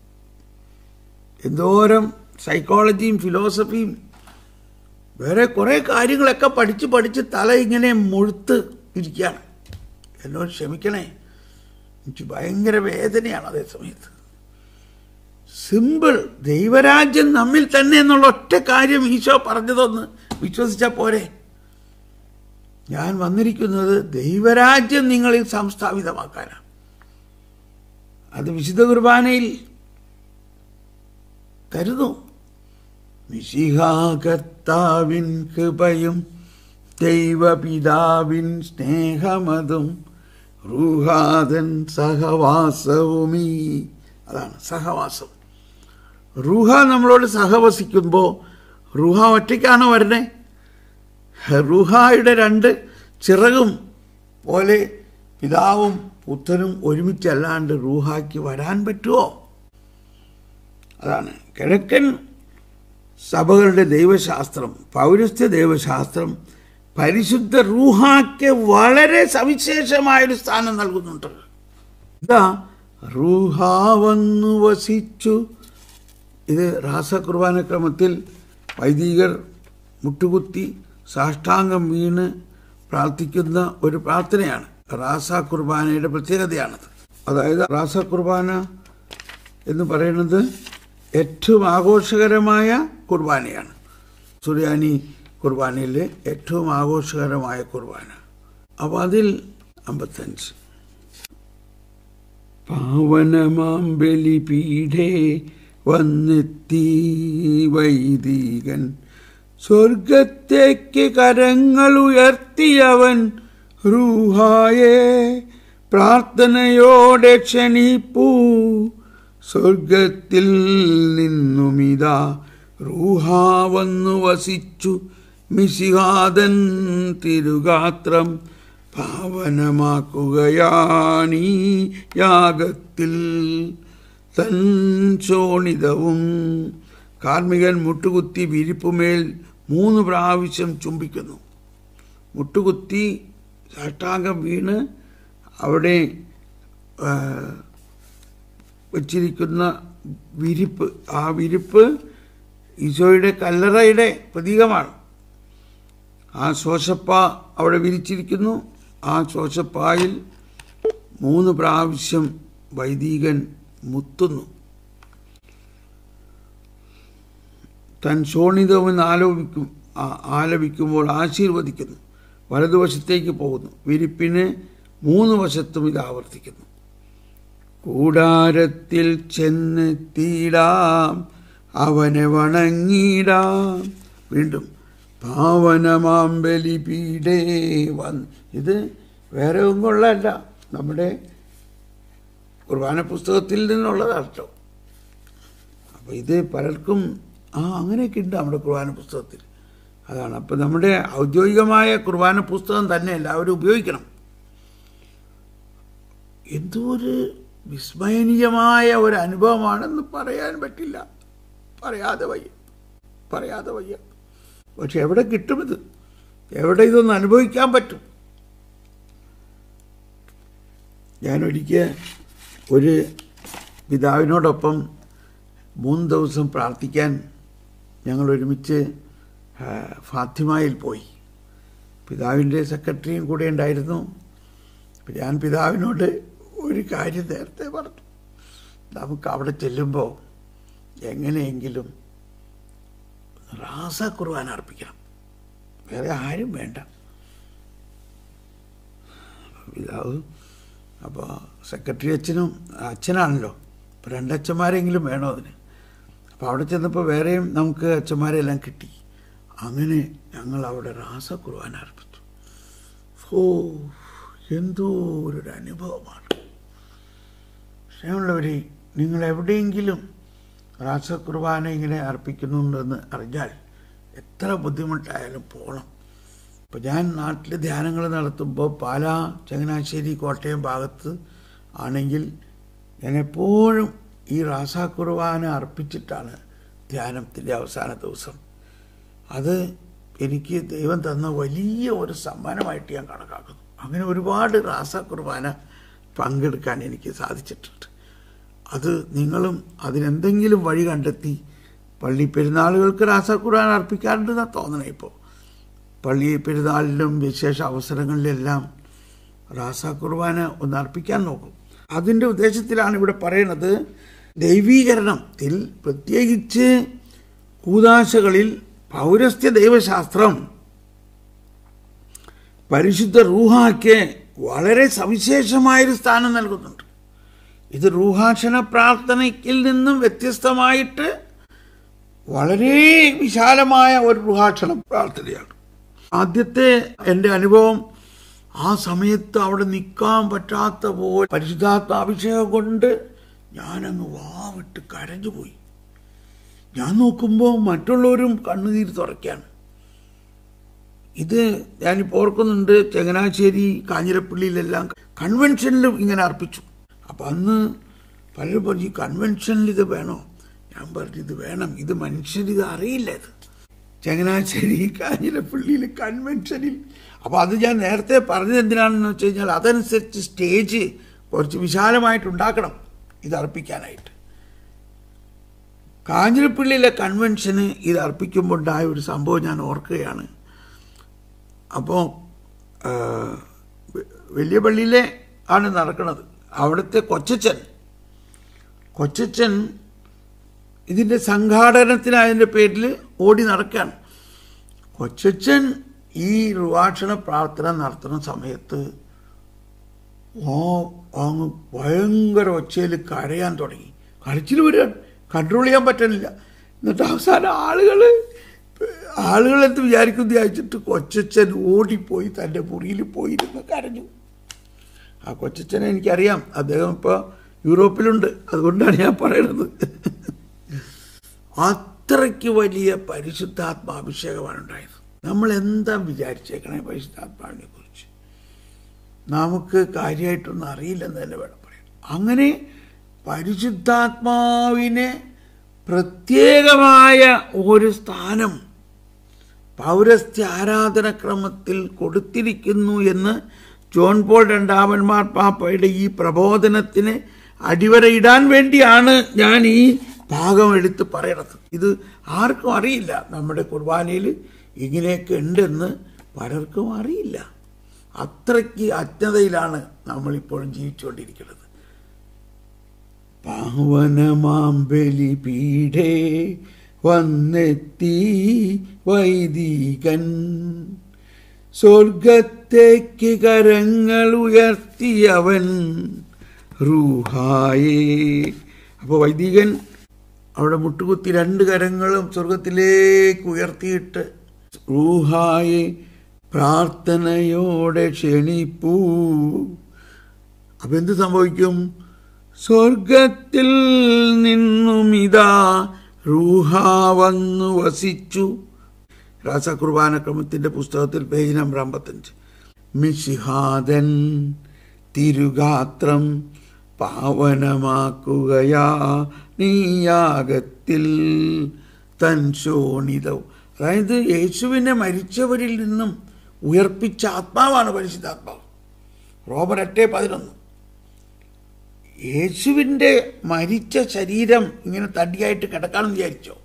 Speaker 1: എന്തോരം സൈക്കോളജിയും ഫിലോസഫിയും വേറെ കുറേ കാര്യങ്ങളൊക്കെ പഠിച്ച് പഠിച്ച് തല ഇങ്ങനെ മുഴുത്ത് ഇരിക്കുകയാണ്. എന്നോട് ക്ഷമിക്കണേ, എനിക്ക് ഭയങ്കര വേദനയാണ് അതേ സമയത്ത്. സിമ്പിൾ, ദൈവരാജ്യം നമ്മിൽ തന്നെ എന്നുള്ള ഒറ്റ കാര്യം ഈശോ പറഞ്ഞതൊന്ന് വിശ്വസിച്ചാൽ പോരെ. ഞാൻ വന്നിരിക്കുന്നത് ദൈവരാജ്യം നിങ്ങളിൽ സംസ്ഥാപിതമാക്കാനാണ്. അത് വിശുദ്ധ കുർബാനയിൽ കരുതും. മിശിഹാ കർത്താവിൻ കൃപയും ദൈവപിതാവിൻ സ്നേഹമതും റൂഹാദൻ സഹവാസവുമീ. അതാണ് സഹവാസം. റൂഹ നമ്മളോട് സഹവസിക്കുമ്പോൾ റൂഹ ഒറ്റയ്ക്കാണോ വരണേ? റൂഹായുടെ രണ്ട് ചിറകും പോലെ പിതാവും പുത്രനും ഒരുമിച്ചല്ലാണ്ട് റൂഹായ്ക്ക് വരാൻ പറ്റുമോ? അതാണ് കിഴക്കൻ സഭകളുടെ ദൈവശാസ്ത്രം, പൗരസ്ത്യ ദൈവശാസ്ത്രം പരിശുദ്ധ റൂഹായ്ക്ക് വളരെ സവിശേഷമായൊരു സ്ഥാനം നൽകുന്നുണ്ട്. ഇതാ റൂഹ വന്നു വസിച്ചു. ഇത് രാസകുർബാന ക്രമത്തിൽ വൈദികർ മുട്ടുകുത്തി സാഷ്ടാംഗം വീണ് പ്രാർത്ഥിക്കുന്ന ഒരു പ്രാർത്ഥനയാണ്. റാസ കുർബാനയുടെ പ്രത്യേകതയാണത്. അതായത് റാസ കുർബാന എന്ന് പറയുന്നത് ഏറ്റവും ആഘോഷകരമായ കുർബാനയാണ്. സുറിയാനി കുർബാനയിലെ ഏറ്റവും ആഘോഷകരമായ കുർബാന. അപ്പോൾ അതിൽ അമ്പത്തഞ്ച് പാവനമാം ബലിപീഠേ വന്നെത്തി വൈദികൻ സ്വർഗത്തേക്ക് കരങ്ങൾ ഉയർത്തിയവൻ റൂഹായെ പ്രാർത്ഥനയോടെ ക്ഷണിപ്പൂ. സ്വർഗത്തിൽ നിന്നുമിതാ റൂഹ വന്നു വസിച്ചു. മിശിഹാദൻ തിരുഗാത്രം പാവനമാക്കുകയാണീ യാഗത്തിൽ. തൻ ശോണിതവും കാർമികൻ മുട്ടുകുത്തി വിരിപ്പുമേൽ മൂന്ന് പ്രാവശ്യം ചുംബിക്കുന്നു. മുട്ടുകുത്തി സാഷ്ടാംഗം വീണ് അവിടെ വച്ചിരിക്കുന്ന വിരിപ്പ്, ആ വിരിപ്പ് ഈശോയുടെ കല്ലറയുടെ പ്രതീകമാണ്. ആ ശോശപ്പ അവിടെ വിരിച്ചിരിക്കുന്നു. ആ ശോശപ്പായിൽ മൂന്ന് പ്രാവശ്യം വൈദികൻ മുത്തുന്നു. തൻ ശോണിതമെന്ന് ആലോപിക്കും ആലപിക്കുമ്പോൾ ആശീർവദിക്കുന്നു. വലതുവശത്തേക്ക് പോകുന്നു. വിരിപ്പിന് മൂന്ന് വശത്തും ഇത് ആവർത്തിക്കുന്നു. കൂടാരത്തിൽ ചെന്നെത്തിയിടാം, അവനെ വണങ്ങിടാം. വീണ്ടും പാവനമാം ബലിപീഠേ വന്ന്. ഇത് വേറെ ഒന്നും ഉള്ളതല്ല, നമ്മുടെ കുർബാന പുസ്തകത്തിൽ നിന്നുള്ളതാണ് കേട്ടോ. അപ്പോൾ ഇത് പലർക്കും ആ അങ്ങനെയൊക്കെ ഉണ്ട് നമ്മുടെ കുർബാന പുസ്തകത്തിൽ. അതാണ്. അപ്പം നമ്മുടെ ഔദ്യോഗികമായ കുർബാന പുസ്തകം തന്നെ എല്ലാവരും ഉപയോഗിക്കണം. എന്തോ ഒരു വിസ്മയനീയമായ ഒരു അനുഭവമാണെന്ന് പറയാൻ പറ്റില്ല. പറയാതെ വയ്യ പറയാതെ വയ്യ പക്ഷെ എവിടെ കിട്ടും ഇത്? എവിടെ ഇതൊന്ന് അനുഭവിക്കാൻ പറ്റും? ഞാനൊരിക്കൽ ഒരു പിതാവിനോടൊപ്പം മൂന്ന് ദിവസം പ്രാർത്ഥിക്കാൻ ഞങ്ങൾ ഒരുമിച്ച് ഫാത്തിമയിൽ പോയി. പിതാവിൻ്റെ സെക്രട്ടറിയും കൂടെ ഉണ്ടായിരുന്നു. ഞാൻ പിതാവിനോട് ഒരു കാര്യം നേരത്തെ പറഞ്ഞു, നമുക്ക് അവിടെ ചെല്ലുമ്പോൾ എങ്ങനെയെങ്കിലും റാസ കുർബാന അർപ്പിക്കണം, വേറെ ആരും വേണ്ട. പിതാവ് അപ്പോൾ സെക്രട്ടറി അച്ഛനും അച്ഛനാണല്ലോ, അപ്പോൾ രണ്ടച്ഛന്മാരെങ്കിലും വേണോ അതിന്. അപ്പോൾ അവിടെ ചെന്നപ്പോൾ വേറെയും നമുക്ക് അച്ഛന്മാരെല്ലാം കിട്ടി. അങ്ങനെ ഞങ്ങൾ അവിടെ രാസകുർബാന അർപ്പിച്ചു. ഓ, എന്തോ ഒരു അനുഭവമാണ്. സ്നേഹമുള്ളവരെ, നിങ്ങൾ എവിടെയെങ്കിലും രാസകുർബാന ഇങ്ങനെ അർപ്പിക്കുന്നുണ്ടെന്ന് അറിഞ്ഞാൽ എത്ര ബുദ്ധിമുട്ടായാലും പോകണം. ഇപ്പോൾ ഞാൻ നാട്ടിൽ ധ്യാനങ്ങൾ നടത്തുമ്പോൾ പാലാ, ചങ്ങനാശ്ശേരി, കോട്ടയം ഭാഗത്ത് ആണെങ്കിൽ ഞാൻ എപ്പോഴും ഈ രാസകുർബാന അർപ്പിച്ചിട്ടാണ് ധ്യാനത്തിൻ്റെ അവസാന ദിവസം. അത് എനിക്ക് ദൈവം തന്ന വലിയ ഒരു സമ്മാനമായിട്ട് ഞാൻ കണക്കാക്കുന്നു. അങ്ങനെ ഒരുപാട് രാസകുർബാന പങ്കെടുക്കാൻ എനിക്ക് സാധിച്ചിട്ടുണ്ട്. അത് നിങ്ങളും അതിനെന്തെങ്കിലും വഴി കണ്ടെത്തി പള്ളി പെരുന്നാളുകൾക്ക് രാസകുർബാന അർപ്പിക്കാറുണ്ടെന്നാണ് തോന്നണേ. ഇപ്പോൾ പള്ളി പെരുന്നാളിലും വിശേഷ അവസരങ്ങളിലെല്ലാം രാസകുർബാന ഒന്ന് അർപ്പിക്കാൻ നോക്കും. അതിൻ്റെ ഉദ്ദേശത്തിലാണ് ഇവിടെ പറയുന്നത്. ദൈവീകരണത്തിൽ പ്രത്യേകിച്ച് കൂദാശകളിൽ പൗരസ്ത്യ ദൈവശാസ്ത്രം പരിശുദ്ധ റൂഹായ്ക്ക് വളരെ സവിശേഷമായൊരു സ്ഥാനം നൽകുന്നുണ്ട്. ഇത് റൂഹാക്ഷണ പ്രാർത്ഥനയ്ക്കിൽ നിന്നും വ്യത്യസ്തമായിട്ട് വളരെ വിശാലമായ ഒരു റൂഹാക്ഷണ പ്രാർത്ഥനയാണ്. ആദ്യത്തെ എൻ്റെ അനുഭവം, ആ സമയത്ത് അവിടെ നിൽക്കാൻ പറ്റാത്ത പോലെ പരിശുദ്ധാത്മാഭിഷേകം കൊണ്ട് ഞാനങ്ങ് വാവിട്ട് കരഞ്ഞുപോയി. ഞാൻ നോക്കുമ്പോൾ മറ്റുള്ളവരും കണ്ണുനീർ തുറയ്ക്കാണ്. ഇത് ഞാനിപ്പോൾ ഓർക്കുന്നുണ്ട്, ചങ്ങനാശ്ശേരി, കാഞ്ഞിരപ്പള്ളിയിലെല്ലാം കൺവെൻഷനിലും ഇങ്ങനെ അർപ്പിച്ചു. അപ്പം അന്ന് പലരും പറഞ്ഞു, ഈ കൺവെൻഷനിൽ ഇത് വേണോ? ഞാൻ പറഞ്ഞു, ഇത് വേണം, ഇത് മനുഷ്യരിത് അറിയില്ല. ഇത് ചങ്ങനാശ്ശേരി, കാഞ്ഞിരപ്പള്ളിയിൽ കൺവെൻഷനിൽ. അപ്പോൾ അത് ഞാൻ നേരത്തെ പറഞ്ഞത് എന്തിനാണെന്ന് വെച്ച് കഴിഞ്ഞാൽ അതനുസരിച്ച് സ്റ്റേജ് കുറച്ച് വിശാലമായിട്ട് ഉണ്ടാക്കണം ഇത് അർപ്പിക്കാനായിട്ട്. കാഞ്ഞിരപ്പള്ളിയിലെ കൺവെൻഷന് ഇത് അർപ്പിക്കുമ്പോൾ ഉണ്ടായ ഒരു സംഭവം ഞാൻ ഓർക്കുകയാണ്. അപ്പോൾ വലിയ പള്ളിയിലെ ആണ് നടക്കുന്നത്. അവിടുത്തെ കൊച്ചച്ചൻ കൊച്ചച്ചൻ ഇതിൻ്റെ സംഘാടനത്തിനായതിൻ്റെ പേരിൽ ഓടി നടക്കുകയാണ്. കൊച്ചച്ചൻ ഈ റുവാക്ഷണ പ്രാർത്ഥന നടത്തുന്ന സമയത്ത് ഓ അങ്ങ് ഭയങ്കര ഒച്ചയിൽ കരയാൻ തുടങ്ങി. കരച്ചിൽ വരിക കൺട്രോൾ ചെയ്യാൻ പറ്റണില്ല. എന്നിട്ട് അവസാനം ആളുകൾ ആളുകളെന്ത് വിചാരിക്കുന്നത് വിചാരിച്ചിട്ട് കൊച്ചച്ചൻ ഓടിപ്പോയി തൻ്റെ മുറിയിൽ പോയിരുന്ന് കരഞ്ഞു. ആ കൊച്ചച്ചനെ എനിക്കറിയാം, അദ്ദേഹം ഇപ്പോൾ യൂറോപ്പിലുണ്ട്, അതുകൊണ്ടാണ് ഞാൻ പറയുന്നത്. അത്രയ്ക്ക് വലിയ പരിശുദ്ധാത്മാഭിഷേകമാണ് ഉണ്ടായത്. നമ്മൾ എന്താ വിചാരിച്ചേക്കണേ പരിശുദ്ധാത്മാവിനെ കുറിച്ച്? നമുക്ക് കാര്യമായിട്ടൊന്നും അറിയില്ലെന്ന് തന്നെ വേണം പറയാൻ. അങ്ങനെ പരിശുദ്ധാത്മാവിനെ പ്രത്യേകമായ ഒരു സ്ഥാനം പൗരസ്ത്യ ആരാധനക്രമത്തിൽ കൊടുത്തിരിക്കുന്നു എന്ന് ജോൺ പോൾ രണ്ടാമൻ മാർപ്പാപ്പയുടെ ഈ പ്രബോധനത്തിന് അടിവരയിടാൻ വേണ്ടിയാണ് ഞാൻ ഈ ഭാഗം എടുത്ത് പറയണത്. ഇത് ആർക്കും അറിയില്ല. നമ്മുടെ കുർബാനയിൽ ഇങ്ങനെയൊക്കെ ഉണ്ടെന്ന് പലർക്കും അറിയില്ല. അത്രയ്ക്ക് അജ്ഞതയിലാണ് നമ്മളിപ്പോഴും ജീവിച്ചുകൊണ്ടിരിക്കുന്നത്. പാവനമാം ബലിപീഠേ വന്നെത്തി വൈദികൻ, സ്വർഗത്തേക്ക് കരങ്ങൾ ഉയർത്തിയവൻ റൂഹായേ. അപ്പോൾ വൈദികൻ അവിടെ മുട്ടുകുത്തി രണ്ട് കരങ്ങളും സ്വർഗത്തിലേക്ക് ഉയർത്തിയിട്ട് റൂഹായെ പ്രാർത്ഥനയോടെ ക്ഷണിപ്പൂ. അപ്പം എന്ത് സംഭവിക്കും? സ്വർഗത്തിൽ നിന്നും ഇതാ റൂഹാ വന്നു വസിച്ചു. രാസകുർബാന ക്രമത്തിൻ്റെ പുസ്തകത്തിൽ പേജ് നമ്പർ അമ്പത്തഞ്ച്. മിശിഹാദൻ തിരുഗാത്രം പാവനമാക്കുകയാ നീയാഗത്തിൽ തൻ ശോണിതവും. അതായത് യേശുവിനെ മരിച്ചവരിൽ നിന്നും ഉയർപ്പിച്ച ആത്മാവാണ് പരിശുദ്ധാത്മാവ്. റോമർ എട്ട് പതിനൊന്ന്. യേശുവിൻ്റെ മരിച്ച ശരീരം ഇങ്ങനെ തടിയായിട്ട് കിടക്കാണെന്ന് വിചാരിച്ചോ?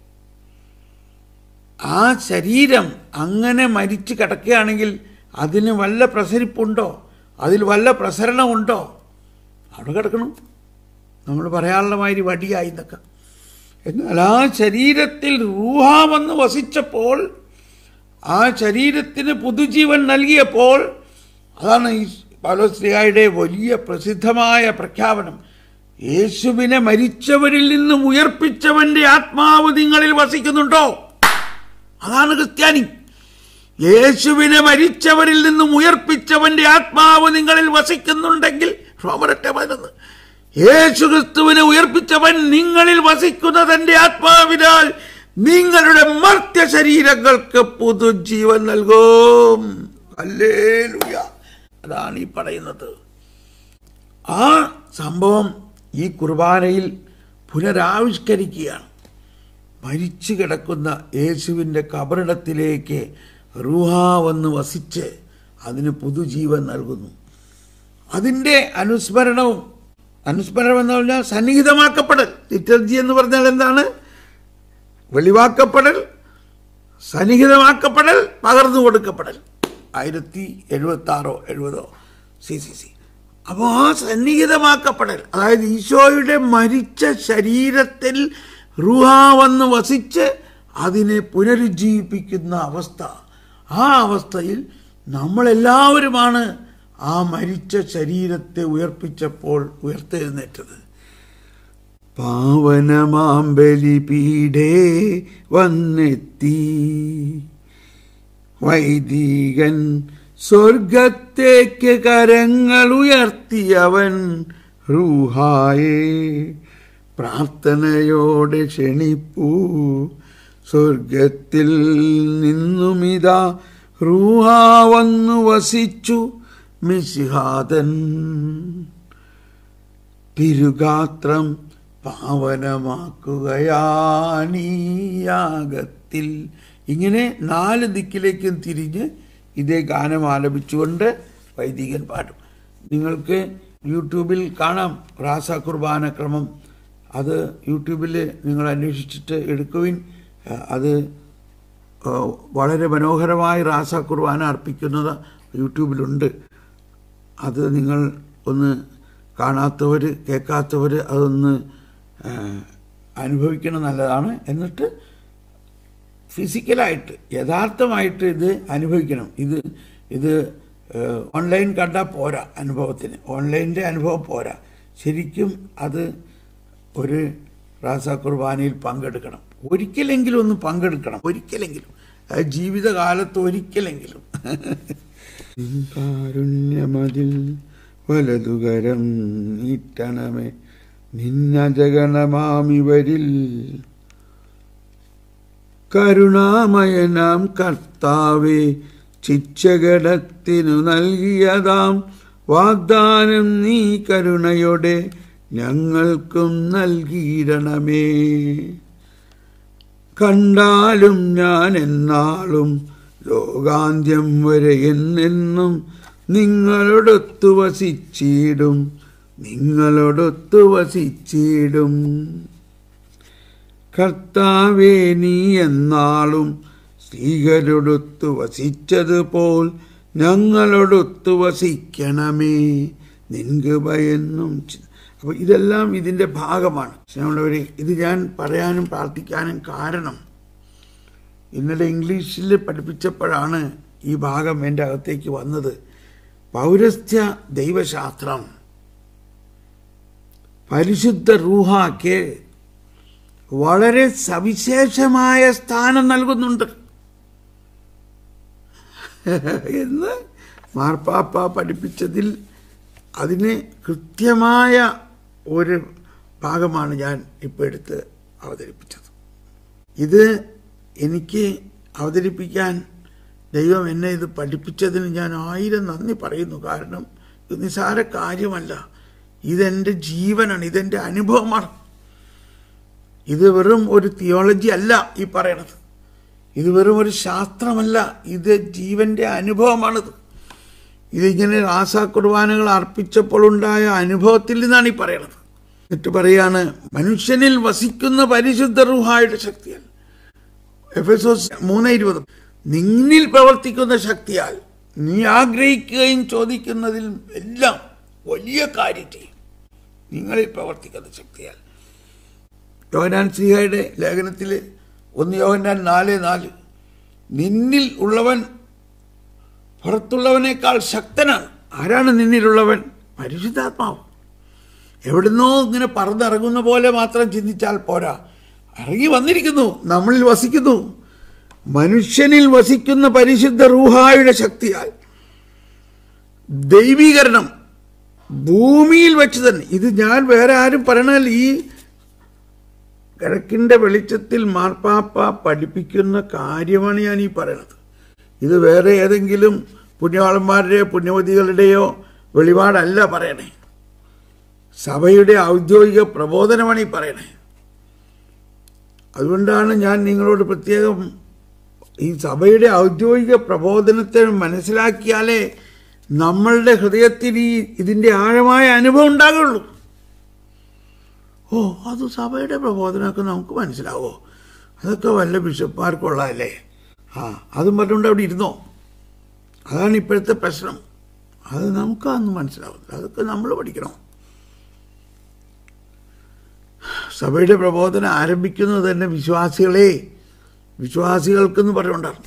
Speaker 1: ആ ശരീരം അങ്ങനെ മരിച്ച് കിടക്കുകയാണെങ്കിൽ അതിന് വല്ല പ്രസരിപ്പുണ്ടോ? അതിൽ വല്ല പ്രസരണമുണ്ടോ? അവിടെ കിടക്കണം. നമ്മൾ പറയാനുള്ള മാതിരി വടിയായി എന്നൊക്കെ. എന്നാൽ ആ ശരീരത്തിൽ റൂഹാ വന്ന് വസിച്ചപ്പോൾ, ആ ശരീരത്തിന് പുതുജീവൻ നൽകിയപ്പോൾ, അതാണ് ഈ പൗലോസ്ലീഹായുടെ വലിയ പ്രസിദ്ധമായ പ്രഖ്യാപനം. യേശുവിനെ മരിച്ചവരിൽ നിന്നും ഉയർപ്പിച്ചവന്റെ ആത്മാവ് നിങ്ങളിൽ വസിക്കുന്നുണ്ടോ? അതാണ് ക്രിസ്ത്യാനി. യേശുവിനെ മരിച്ചവരിൽ നിന്നും ഉയർപ്പിച്ചവന്റെ ആത്മാവ് നിങ്ങളിൽ വസിക്കുന്നുണ്ടെങ്കിൽ റോമരട്ടെ പതിനൊന്ന്, യേശു ക്രിസ്തുവിനെ ഉയർപ്പിച്ചവൻ നിങ്ങളിൽ വസിക്കുന്ന തന്റെ ആത്മാവിനാൽ നിങ്ങളുടെ മർത്യ ശരീരങ്ങൾക്ക് പുതുജീവൻ നൽകും. ഹല്ലേലൂയ. അതാണ് ഈ പറയുന്നത്. ആ സംഭവം ഈ കുർബാനയിൽ പുനരാവിഷ്കരിക്കുകയാണ്. മരിച്ചു കിടക്കുന്ന യേശുവിൻ്റെ കബറിടത്തിലേക്ക് റൂഹാ വന്ന് വസിച്ച് അതിന് പുതുജീവൻ നൽകുന്നു. അതിൻ്റെ അനുസ്മരണവും, അനുസ്മരണം എന്ന് പറഞ്ഞാൽ സന്നിഹിതമാക്കപ്പെടൽ. ലിറ്റർജി എന്ന് പറഞ്ഞാൽ എന്താണ്? വെളിവാക്കപ്പെടൽ, സന്നിഹിതമാക്കപ്പെടൽ, പകർന്നു കൊടുക്കപ്പെടൽ. ആയിരത്തി എഴുപത്തി ആറോ എഴുപതോ സി സി സി. അപ്പോൾ ആ സന്നിഹിതമാക്കപ്പെടൽ, അതായത് ഈശോയുടെ മരിച്ച ശരീരത്തിൽ റൂഹാ വന്ന് വസിച്ച് അതിനെ പുനരുജ്ജീവിപ്പിക്കുന്ന അവസ്ഥ. ആ അവസ്ഥയിൽ നമ്മളെല്ലാവരുമാണ് ആ മരിച്ച ശരീരത്തെ ഉയർപ്പിച്ചപ്പോൾ ഉയർത്തെഴുന്നേറ്റത്. പാവനമാം ബലിപീഠേ വന്നെത്തി വൈദികൻ സ്വർഗത്തേക്ക് കരങ്ങൾ ഉയർത്തിയവൻ റൂഹായെ പ്രാർത്ഥനയോടെ ക്ഷണിപ്പൂ. സ്വർഗത്തിൽ നിന്നുമിതാ റൂഹാ വന്നു വസിച്ചു മിശിഹാതൻ. തിരുഗാത്രം പാവനമാക്കുകയാണീയാഗത്തിൽ. ഇങ്ങനെ നാല് ദിക്കിലേക്കും തിരിഞ്ഞ് ഇതേ ഗാനം ആലപിച്ചുകൊണ്ട് വൈദികൻ പാടും. നിങ്ങൾക്ക് യൂട്യൂബിൽ കാണാം റാസ കുർബാന ക്രമം. അത് യൂട്യൂബിൽ നിങ്ങൾ അന്വേഷിച്ചിട്ട് എടുക്കുവിൻ. അത് വളരെ മനോഹരമായി റാസ കുർബാന അർപ്പിക്കുന്നത് യൂട്യൂബിലുണ്ട്. അത് നിങ്ങൾ ഒന്ന് കാണാത്തവർ, കേൾക്കാത്തവർ അതൊന്ന് അനുഭവിക്കണം, നല്ലതാണ്. എന്നിട്ട് ഫിസിക്കലായിട്ട് യഥാർത്ഥമായിട്ട് ഇത് അനുഭവിക്കണം. ഇത് ഇത് ഓൺലൈൻ കണ്ടാൽ പോരാ, അനുഭവത്തിന് ഓൺലൈൻ്റെ അനുഭവം പോരാ. ശരിക്കും അത് ഒരു റാസ കുർബാനയിൽ പങ്കെടുക്കണം. ഒരിക്കലെങ്കിലും ഒന്ന് പങ്കെടുക്കണം, ഒരിക്കലെങ്കിലും, ജീവിതകാലത്ത് ഒരിക്കലെങ്കിലും. കാരുണ്യമതിൽ വലതുകരം നീട്ടണമേ നിന്നജഗണമാമിവരിൽ. കരുണാമയനാം കർത്താവേ, ശിക്ഷകടത്തിനു നൽകിയതാം വാഗ്ദാനം നീ കരുണയോടെ ഞങ്ങൾക്കും നൽകിയിടണമേ. കണ്ടാലും ഞാൻ എന്നാളും ലോകാന്ത്യം വരെ എന്നെന്നും നിങ്ങളോടൊത്തു വസിച്ചിടും, നിങ്ങളോടൊത്തു വസിച്ചിടും. കർത്താവേ, നീ എന്നാളും സ്ത്രീകളോടൊത്തു വസിച്ചതുപോൽ ഞങ്ങളോടൊത്തു വസിക്കണമേ. നിൻക്ക് ഭയന്നും. അപ്പോൾ ഇതെല്ലാം ഇതിൻ്റെ ഭാഗമാണ്. സ്നേഹമുള്ളവരെ, ഇത് ഞാൻ പറയാനും പ്രാർത്ഥിക്കാനും കാരണം ഇന്നലെ ഇംഗ്ലീഷിൽ പഠിപ്പിച്ചപ്പോഴാണ് ഈ ഭാഗം എൻ്റെ അകത്തേക്ക് വന്നത്. പൗരസ്ത്യ ദൈവശാസ്ത്രം പരിശുദ്ധ റൂഹാക്ക് വളരെ സവിശേഷമായ സ്ഥാനം നൽകുന്നുണ്ട് എന്ന് മാർപ്പാപ്പ പഠിപ്പിച്ചതിൽ അതിന് കൃത്യമായ ഒരു ഭാഗമാണ് ഞാൻ ഇപ്പോൾ എടുത്ത് അവതരിപ്പിച്ചത്. ഇത് എനിക്ക് അവതരിപ്പിക്കാൻ ദൈവം എന്നെ ഇത് പഠിപ്പിച്ചതിന് ഞാൻ ആയിരം നന്ദി പറയുന്നു. കാരണം ഇത് നിസ്സാര കാര്യമല്ല. ഇതെൻ്റെ ജീവനാണ്, ഇതെൻ്റെ അനുഭവമാണ്. ഇത് വെറും ഒരു തിയോളജി അല്ല ഈ പറയണത്. ഇത് വെറും ഒരു ശാസ്ത്രമല്ല, ഇത് ജീവന്റെ അനുഭവമാണിത്. ഇതിങ്ങനെ റാസ കുർബാനകൾ അർപ്പിച്ചപ്പോഴുണ്ടായ അനുഭവത്തിൽ നിന്നാണ് ഈ പറയണത്. എന്നിട്ട് പറയാണ്, മനുഷ്യനിൽ വസിക്കുന്ന പരിശുദ്ധ റൂഹായുടെ ശക്തിയാൽ, എഫെസോസ് മൂന്ന് ഇരുപത്, നിന്നിൽ പ്രവർത്തിക്കുന്ന ശക്തിയാൽ നീ ആഗ്രഹിക്കുകയും ചോദിക്കുന്നതിൽ എല്ലാം വലിയ കാര്യം ചെയ്യും. നിങ്ങളിൽ പ്രവർത്തിക്കുന്ന ശക്തിയാൽ. യോഹന്നാൻ ശ്ലീഹായുടെ ലേഖനത്തിൽ ഒന്ന് യോഹന്നാൻ നാല് നാല്, നിന്നിൽ ഉള്ളവൻ പുറത്തുള്ളവനേക്കാൾ ശക്തനാണ്. ആരാണ് നിന്നിലുള്ളവൻ? പരിശുദ്ധാത്മാവ്. എവിടുന്നോ ഇങ്ങനെ പറന്നിറങ്ങുന്ന പോലെ മാത്രം ചിന്തിച്ചാൽ പോരാ. ഇറങ്ങി വന്നിരിക്കുന്നു, നമ്മളിൽ വസിക്കുന്നു. മനുഷ്യനിൽ വസിക്കുന്ന പരിശുദ്ധ റൂഹായുടെ ശക്തിയാൽ ദൈവീകരണം ഭൂമിയിൽ വെച്ച് തന്നെ. ഇത് ഞാൻ വേറെ ആരും പറയണല്ല, ഈ കിഴക്കിൻ്റെ വെളിച്ചത്തിൽ മാർപ്പാപ്പ പഠിപ്പിക്കുന്ന കാര്യമാണ് ഞാൻ ഈ പറയണത്. ഇത് വേറെ ഏതെങ്കിലും പുണ്യവാളന്മാരുടെയോ പുണ്യവതികളുടെയോ വെളിപാടല്ല പറയണേ. സഭയുടെ ഔദ്യോഗിക പ്രബോധനമാണ് ഈ പറയണേ. അതുകൊണ്ടാണ് ഞാൻ നിങ്ങളോട് പ്രത്യേകം ഈ സഭയുടെ ഔദ്യോഗിക പ്രബോധനത്തെ മനസ്സിലാക്കിയാലേ നമ്മളുടെ ഹൃദയത്തിൽ ഈ ഇതിൻ്റെ ആഴമായ അനുഭവം ഉണ്ടാകുള്ളൂ. ഓ, അത് സഭയുടെ പ്രബോധനമൊക്കെ നമുക്ക് മനസ്സിലാവോ? അതൊക്കെ വല്ല ബിഷപ്പ്മാർക്കുള്ളതല്ലേ? ആ, അതും പറഞ്ഞുകൊണ്ട് അവിടെ ഇരുന്നോ? അതാണ് ഇപ്പോഴത്തെ പ്രശ്നം. അത് നമുക്കതൊന്നും മനസ്സിലാവില്ല. അതൊക്കെ നമ്മൾ പഠിക്കണം. സഭയുടെ പ്രബോധനം ആരംഭിക്കുന്നത് തന്നെ വിശ്വാസികളെ വിശ്വാസികൾക്കെന്ന് പറഞ്ഞുകൊണ്ടാണ്.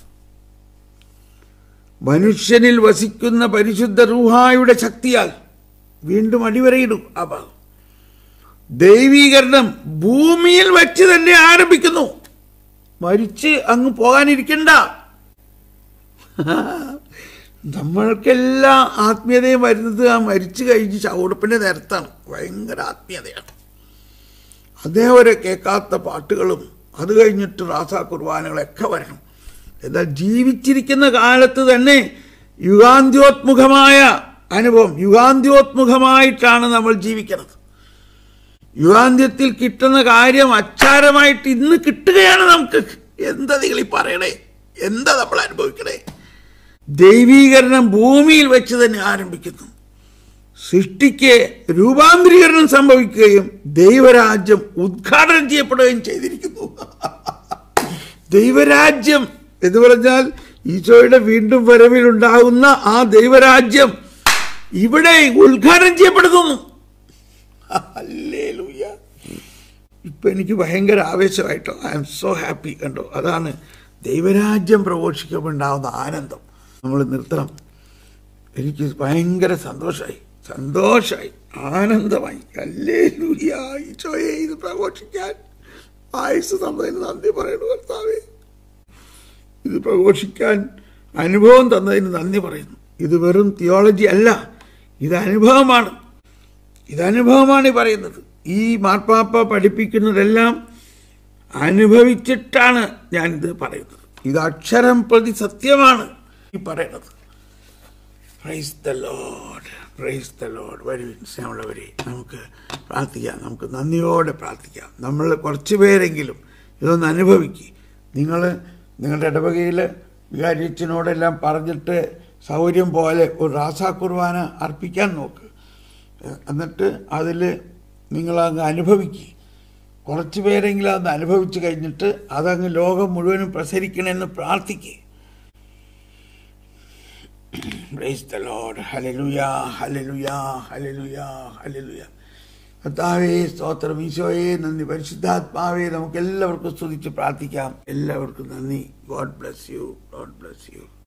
Speaker 1: മനുഷ്യനിൽ വസിക്കുന്ന പരിശുദ്ധ റൂഹായുടെ ശക്തിയാൽ വീണ്ടും അടിവരയിടും. ആ ഭാഗം ദൈവീകരണം ഭൂമിയിൽ വെച്ച് തന്നെ ആരംഭിക്കുന്നു. മരിച്ച് അങ്ങ് പോകാനിരിക്കണ്ട. നമ്മൾക്കെല്ലാം ആത്മീയതയും വരുന്നത് ആ മരിച്ചു കഴിഞ്ഞ് ചവിടുപ്പിൻ്റെ നേരത്താണ്. ഭയങ്കര ആത്മീയതയാണ്. അതേവരെ കേൾക്കാത്ത പാട്ടുകളും അത് കഴിഞ്ഞിട്ട് റാസാ കുർബാനകളൊക്കെ വരണം. എന്നാൽ ജീവിച്ചിരിക്കുന്ന കാലത്ത് തന്നെ യുഗാന്ത്യോത്മുഖമായ അനുഭവം, യുഗാന്ത്യോത്മുഖമായിട്ടാണ് നമ്മൾ ജീവിക്കുന്നത്. യുഗാന്ത്യത്തിൽ കിട്ടുന്ന കാര്യം അച്ചാരമായിട്ട് ഇന്ന് കിട്ടുകയാണ് നമുക്ക്. എന്താ നിങ്ങൾ ഈ പറയണേ? എന്താ നമ്മൾ അനുഭവിക്കണേ? ദൈവീകരണം ഭൂമിയിൽ വെച്ച് തന്നെ ആരംഭിക്കുന്നു. സൃഷ്ടിക്ക് രൂപാന്തരീകരണം സംഭവിക്കുകയും ദൈവരാജ്യം ഉദ്ഘാടനം ചെയ്യപ്പെടുകയും ചെയ്തിരിക്കുന്നു. ദൈവരാജ്യം എന്ന് പറഞ്ഞാൽ ഈശോയുടെ വീണ്ടും വരവിലുണ്ടാകുന്ന ആ ദൈവരാജ്യം ഇവിടെ ഉദ്ഘാടനം ചെയ്യപ്പെടുന്നു. ഹല്ലേലൂയ. ഇപ്പം എനിക്ക് ഭയങ്കര ആവേശമായിട്ടോ. I am so happy. കണ്ടോ, അതാണ് ദൈവരാജ്യം പ്രഘോഷിക്കുമ്പോണ്ടാവുന്ന ആനന്ദം. നമ്മൾ നിർത്തണം. എനിക്ക് ഭയങ്കര സന്തോഷമായി, സന്തോഷമായി, ആനന്ദമായി. ഹല്ലേലൂയ. ഈശോയെ, ഇത് പ്രഘോഷിക്കാൻ ആയുസ് തന്നതിന് നന്ദി പറയുന്നു കർത്താവേ. ഇത് പ്രഘോഷിക്കാൻ അനുഭവം തന്നതിന് നന്ദി പറയുന്നു. ഇത് വെറും തിയോളജി അല്ല, ഇത് അനുഭവമാണ്. ഇതനുഭവമാണ് ഈ പറയുന്നത്. ഈ മാർപ്പാപ്പ പഠിപ്പിക്കുന്നതെല്ലാം അനുഭവിച്ചിട്ടാണ് ഞാനിത് പറയുന്നത്. ഇത് അക്ഷരം പ്രതി സത്യമാണ് ഈ പറയുന്നത്. Praise the lord, praise the lord. Very സ്നേഹമുള്ളവരെ, നമുക്ക് പ്രാർത്ഥിക്കാം. നമുക്ക് നന്ദിയോടെ പ്രാർത്ഥിക്കാം. നമ്മൾ കുറച്ച് പേരെങ്കിലും ഇതൊന്ന് അനുഭവിക്കുക. നിങ്ങൾ നിങ്ങളുടെ ഇടവകയിൽ വികാരിയച്ഛനോടെല്ലാം പറഞ്ഞിട്ട് സൗകര്യം പോലെ ഒരു റാസാ കുർബാന അർപ്പിക്കാൻ നോക്ക്. എന്നിട്ട് അതിൽ നിങ്ങളങ്ങ് അനുഭവിക്കുക. കുറച്ച് പേരെങ്കിലും അതൊന്ന് അനുഭവിച്ച് കഴിഞ്ഞിട്ട് അതങ്ങ് ലോകം മുഴുവനും പ്രസരിക്കണമെന്ന് പ്രാർത്ഥിക്കുക. Praise the lord. ഹല്ലേലൂയ, ഹല്ലേലൂയ, ഹല്ലേലൂയ, ഹല്ലേലൂയ. കർത്താവേ സ്തോത്രം. ഈശോയെ നന്ദി. പരിശുദ്ധാത്മാവേ, നമുക്ക് എല്ലാവർക്കും സ്തുതിച്ച് പ്രാർത്ഥിക്കാം. എല്ലാവർക്കും നന്ദി. God bless you, God bless U.